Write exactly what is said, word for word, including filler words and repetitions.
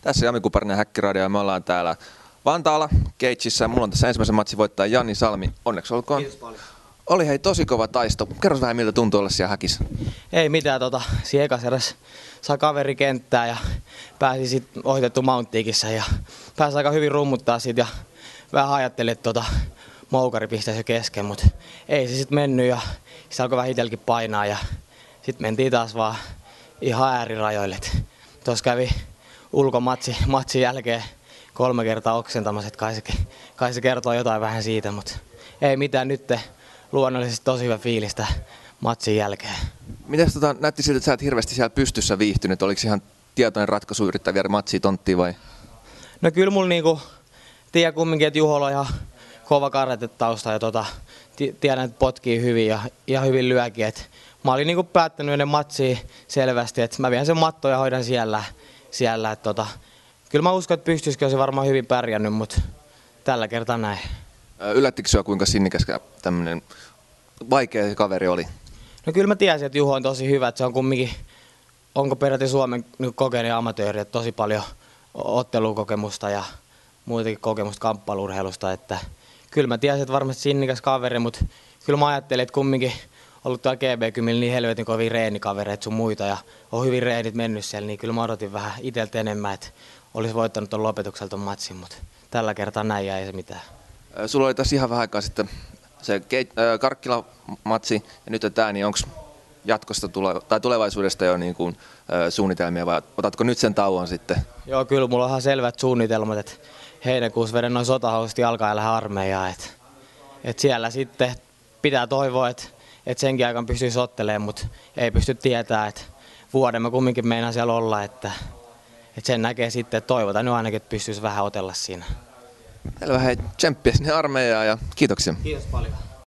Tässä Jami Kuparinen ja Häkkiradio ja me ollaan täällä Vantaalla Cageissa. Mulla on tässä ensimmäisen matsin voittaja Janni Salmi. Onneksi olkoon. Kiitos paljon. Oli hei tosi kova taisto. Kerros vähän miltä tuntuu olla siellä häkissä. Ei mitään, tota, siinä ekassa erässä sai kaveri kenttää ja pääsi sitten ohitettu Mounttiikissä ja pääsi aika hyvin rummuttaa siitä ja vähän ajattelin, että tota, moukari pistäisi jo kesken, mutta ei se sitten mennyt ja se alkoi vähän itselläkin painaa ja sitten mentiin taas vaan ihan äärirajoille. Tuossa kävi ulkomatsi matsin jälkeen kolme kertaa oksentamassa, että kai se, kai se kertoo jotain vähän siitä, mutta ei mitään, nyt luonnollisesti tosi hyvä fiilistä matsin jälkeen. Mites tota, näytti siltä, että sä et hirveästi siellä pystyssä viihtynyt? Oliko ihan tietoinen ratkaisu yrittää viedä matsia tonttiin vai? No kyllä mulla niinku, tiedän kumminkin, että Juholla on ihan kova karatetausta ja tota, tiedän, että potkii hyvin ja, ja hyvin lyökin. Et mä olin niinku päättänyt ennen matsia selvästi, että mä vien sen mattoon ja hoidan siellä. siellä et tota, kyllä mä uskon, että pystyisikin olisi varmaan hyvin pärjännyt, mutta tällä kertaa näin. Yllättikö sinua, kuinka sinnikäs tämmöinen vaikea kaveri oli? No kyllä mä tiesin, että Juho on tosi hyvä, että se on kumminkin, onko periaatteessa Suomen niin kokeinen amatööri, että tosi paljon ottelukokemusta ja muitakin kokemusta kamppailurheilusta, että kyllä mä tiesin, että varmasti sinnikäs kaveri, mutta kyllä mä ajattelin, että kumminkin ollut tuolla G B kymmenellä niin helvetin kovia reenikavereita sun muita ja on hyvin reenit mennyt siellä, niin kyllä mä odotin vähän itseltä enemmän, että olisi voittanut tuon lopetukselta ton matsin, mutta tällä kertaa näin jäi se mitään. Sulla oli tässä ihan vähän aikaa sitten se Karkkila-matsi ja nyt tämä, niin onko jatkosta tule- tai tulevaisuudesta jo niin kuin, äh, suunnitelmia vai otatko nyt sen tauon sitten? Joo, kyllä mulla on ihan selvät suunnitelmat, että heinäkuussa vedän noin sotahousut jalkaan ja lähden armeijaan. Et, et siellä sitten pitää toivoa, että et senkin aikaan pystyisi ottelemaan, mutta ei pysty tietämään, että vuoden mä kumminkin meinaan siellä olla, että et sen näkee sitten, että toivotaan nyt ainakin, että pystyisi vähän otella siinä. Selvä, hei, tsemppiä sinne armeijaan ja kiitoksia. Kiitos paljon.